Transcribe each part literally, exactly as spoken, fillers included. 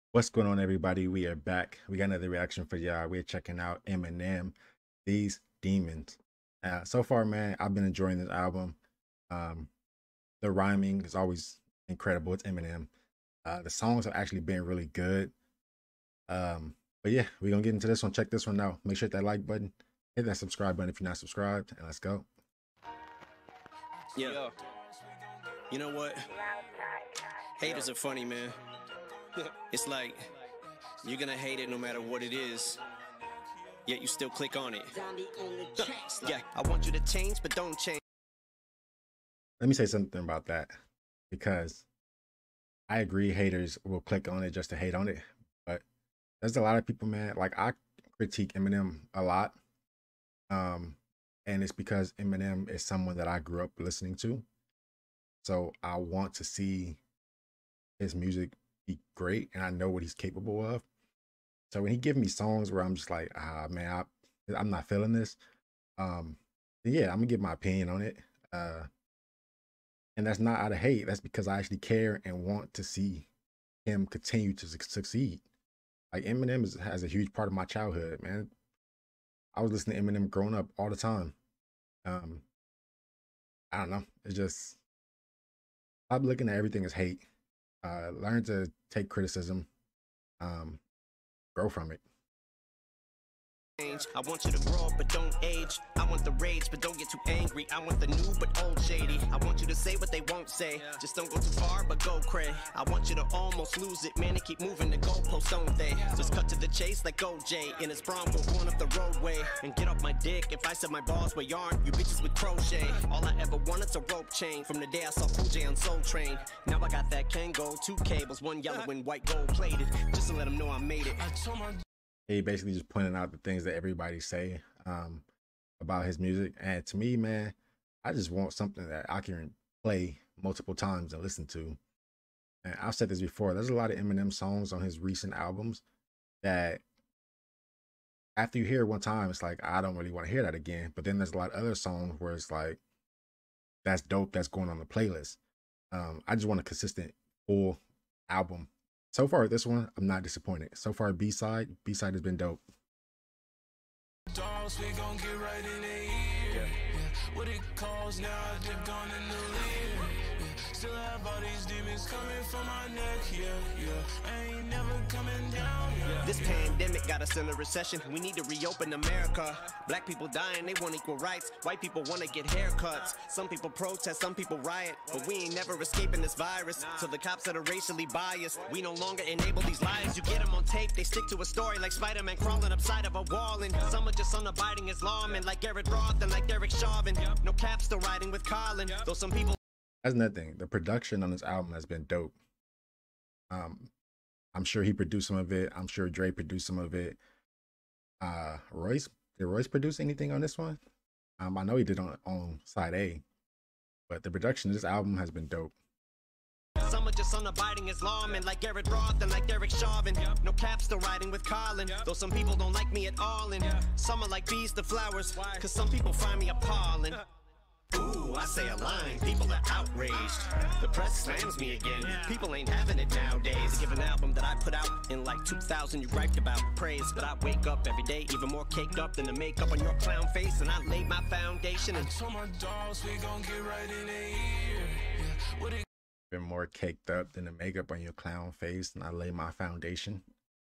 What's going on, everybody? We are back. We got another reaction for y'all. We're checking out Eminem, These Demons. Uh, so far, man, I've been enjoying this album. Um, the rhyming is always incredible. It's Eminem. Uh, the songs have actually been really good. Um, but yeah, we're gonna get into this one. Check this one out. Make sure to hit that like button, hit that subscribe button if you're not subscribed, and let's go. Yeah. You know what? Haters are funny, man. It's like you're gonna hate it no matter what it is, yet you still click on it. Yeah, I want you to change, but don't change. Let me say something about that, because I agree haters will click on it just to hate on it, but there's a lot of people, man. Like, I critique Eminem a lot, um, and it's because Eminem is someone that I grew up listening to, so I want to see his music be great, and I know what he's capable of. So when he give me songs where I'm just like, ah, man, I, I'm not feeling this, um, yeah, I'm gonna give my opinion on it. Uh, and that's not out of hate. That's because I actually care and want to see him continue to su succeed. Like, Eminem is, has a huge part of my childhood, man. I was listening to Eminem growing up all the time. Um, I don't know. It's just, stop looking at everything as hate. Uh, learn to take criticism, um, grow from it. I want you to grow up, but don't age. I want the rage, but don't get too angry. I want the new, but old shady. I want you to say what they won't say. Just don't go too far, but go cray. I want you to almost lose it, man, and keep moving the goalposts, don't they? Just cut to the chase like O J in his Bronco going up the roadway. And get off my dick if I said my balls were yarn. You bitches with crochet. All I ever wanted's a rope chain from the day I saw Cool J on Soul Train. Now I got that Kango, two cables, one yellow and white gold plated, just to let them know I made it. I told my He basically just pointing out the things that everybody say um, about his music. And to me, man, I just want something that I can play multiple times and listen to. And I've said this before, there's a lot of Eminem songs on his recent albums that after you hear it one time, it's like, I don't really want to hear that again. But then there's a lot of other songs where it's like, that's dope, that's going on the playlist. Um, I just want a consistent full album. So far, this one, I'm not disappointed. So far, B-side, B-side has been dope. Dogs, we gon' get right in the ear. Yeah. Yeah. What it calls now, I dipped on in the lead. Yeah. Still have all these demons coming from my neck. Yeah, yeah. I ain't never coming down. Yeah. This pandemic got us in a recession. We need to reopen America. Black people dying, they want equal rights. White people want to get haircuts. Some people protest, some people riot. But we ain't never escaping this virus. So the cops that are racially biased, we no longer enable these lies. You get them on tape, they stick to a story like Spider-Man crawling upside of a wall. And some are just unabiding as lawmen, like Garrett Roth and like Derek Chauvin. No cap still riding with Colin. Though some people... That's another thing. The production on this album has been dope. Um, I'm sure he produced some of it. I'm sure Dre produced some of it. Uh, Royce, did Royce produce anything on this one? Um, I know he did on, on side A, but the production of this album has been dope. Some are just unabiding as lawmen, like Garrett Roth and like Derek Chauvin. No cap still riding with Colin, though some people don't like me at all. And some are like bees to flowers, cause some people find me appalling. Ooh, I say a line, people are outraged. The press slams me again, people ain't having it nowadays. Give an album that I put out in like two thousand, you griped about praise. But I wake up every day even more caked up than the makeup on your clown face. And I laid my foundation and told my dogs, we gon' get right in the ear. Yeah. What it Been more caked up than the makeup on your clown face, and I lay my foundation.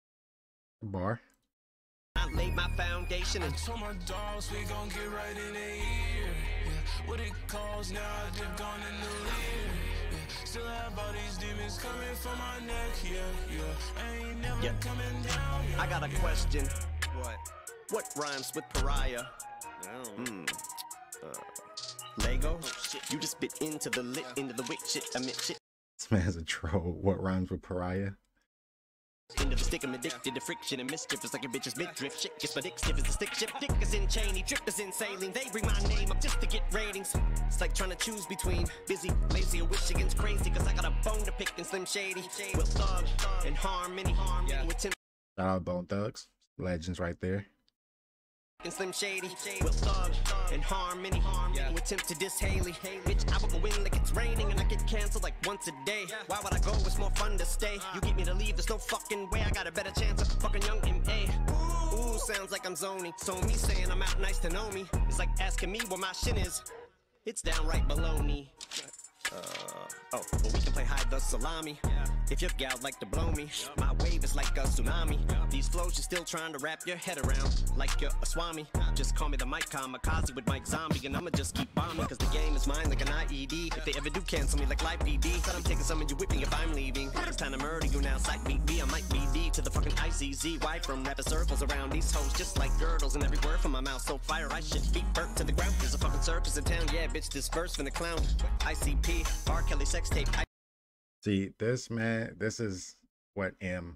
Bar. I laid my foundation and told my dogs, we gon' get right in the ear. Yeah. What it calls now, I dipped on in the lead. Yeah. Still have all these demons coming from my neck. Yeah, yeah. I ain't never yeah. coming down. Yeah, I got a yeah. question. What? What rhymes with pariah? Hmm. Uh, Lego? Oh, shit. You just bit into the lit, into the wick shit. I meant shit. This man's a troll. What rhymes with pariah? Into the stick, I'm addicted to friction and mischief. It's like a bitch's midriff. Shit gets my dick stiff as a stick shift. Dick is in Cheney, drip is in sailing. They bring my name up just to get ratings. It's like trying to choose between busy, lazy, or Michigan's crazy. Cause I got a bone to pick and Slim Shady. With Thug and Harmony. Yeah. With Tim. Shout out Bone Thugs. Legends right there. Slim Shady, with Thug and Harmony, yeah. With attempt to diss Haley. Bitch, I will go in like it's raining and I get canceled like once a day. Why would I go? It's more fun to stay. You get me to leave, there's no fucking way. I got a better chance of fucking young M A. Ooh, sounds like I'm zoning. So me saying I'm out nice to know me. It's like asking me where my shit is. It's downright baloney. Uh, oh, but we can play hide the salami. If your gal like to blow me, my wave is like a tsunami. These flows you're still trying to wrap your head around, like you're a swami. Just call me the Mike Kamikaze with Mike Zombie, and I'ma just keep bombing, cause the game is mine like an I E D. If they ever do cancel me like Live P D, said I'm taking some of you with me if I'm leaving. It's time to murder you now, psych beat me. I might be D to the fucking I C Z. Why from rapper circles around these hoes just like girdles, and every word from my mouth so fire I should be burnt to the ground. There's a fucking circus in town, yeah bitch, this verse from the clown. I C P, R. Kelly sex tape. I See, this man, this is what M,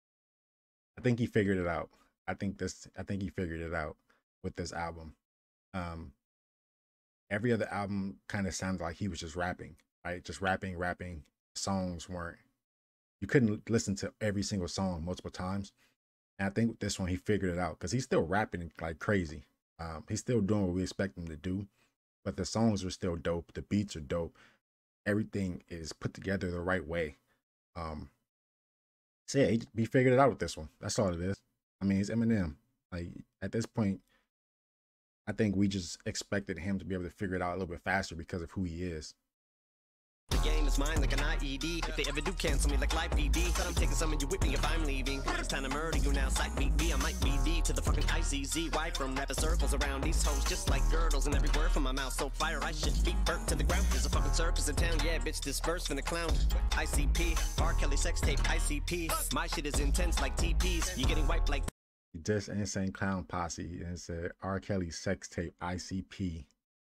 I think he figured it out. I think this, I think he figured it out with this album. Um, every other album kind of sounded like he was just rapping, right? Just rapping, rapping. Songs weren't, you couldn't listen to every single song multiple times. And I think with this one, he figured it out because he's still rapping like crazy. Um, he's still doing what we expect him to do, but the songs are still dope. The beats are dope. Everything is put together the right way. Um, so yeah, he, he figured it out with this one. That's all it is. I mean, it's Eminem. Like at this point, I think we just expected him to be able to figure it out a little bit faster because of who he is. The game is mine like an I E D. If they ever do cancel me like Live P D, said I'm taking some of you with me if I'm leaving. It's time to murder you now, psych beat me. I might be D to the fucking I C Z. Why from rapper circles around these hoes just like girdles, and every word from my mouth so fire I should be burnt to the ground. There's a fucking circus in town, yeah bitch, this verse from the clown. I C P, R. Kelly sex tape, I C P. My shit is intense like T Ps. You getting wiped like Just Insane Clown Posse, and said R. Kelly sex tape, I C P.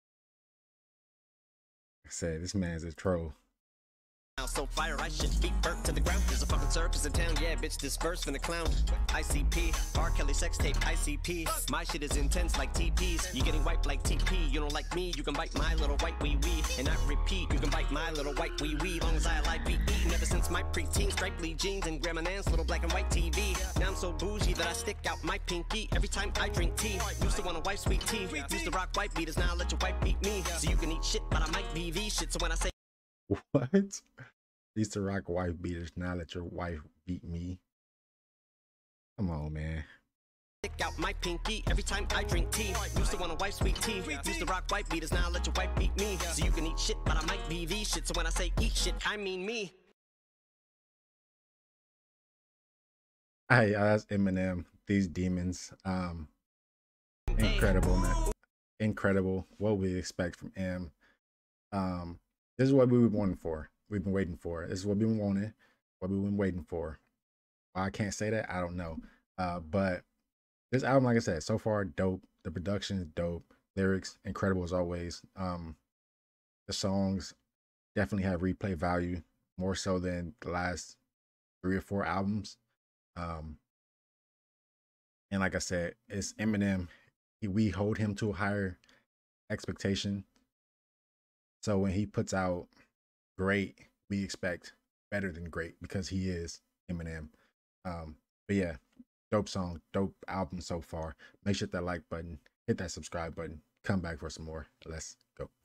I said this man's a troll. so fire I should be burnt to the ground. There's a fucking circus in town, yeah bitch, this verse from the clown. I C P, R. Kelly sex tape, I C P. My shit is intense like T Ps. You getting wiped like T P. You don't like me, you can bite my little white wee wee. And I repeat, you can bite my little white wee wee. Long as I like B E. Ever since my preteen, stripely jeans and Grandma Nan's little black and white T V. Now I'm so bougie that I stick out my pinky every time I drink tea. Used to want a wife sweet tea. Used to rock white beaters, now let your wife beat me. So you can eat shit, but I might be V shit. So when I say what? Used to rock wife beaters, now let your wife beat me. Come on, man. Stick out my pinky every time I drink tea. Used to want a wife sweet tea. Used to rock white beaters, now let your wife beat me. So you can eat shit, but I might be V shit. So when I say eat shit, I mean me. Hey, uh, that's Eminem. These demons. Um, incredible, man. Incredible. What we expect from M. Um, this is what we were waiting for. We've been waiting for. This is what we've been wanting. What we've been waiting for. Why I can't say that, I don't know. Uh, but this album, like I said, so far dope. The production is dope. Lyrics incredible as always. Um, the songs definitely have replay value, more so than the last three or four albums. Um, and like I said, it's Eminem. He, we hold him to a higher expectation. So when he puts out great, we expect better than great because he is Eminem. Um, but yeah, dope song, dope album so far. Make sure hit that like button, hit that subscribe button, come back for some more. Let's go.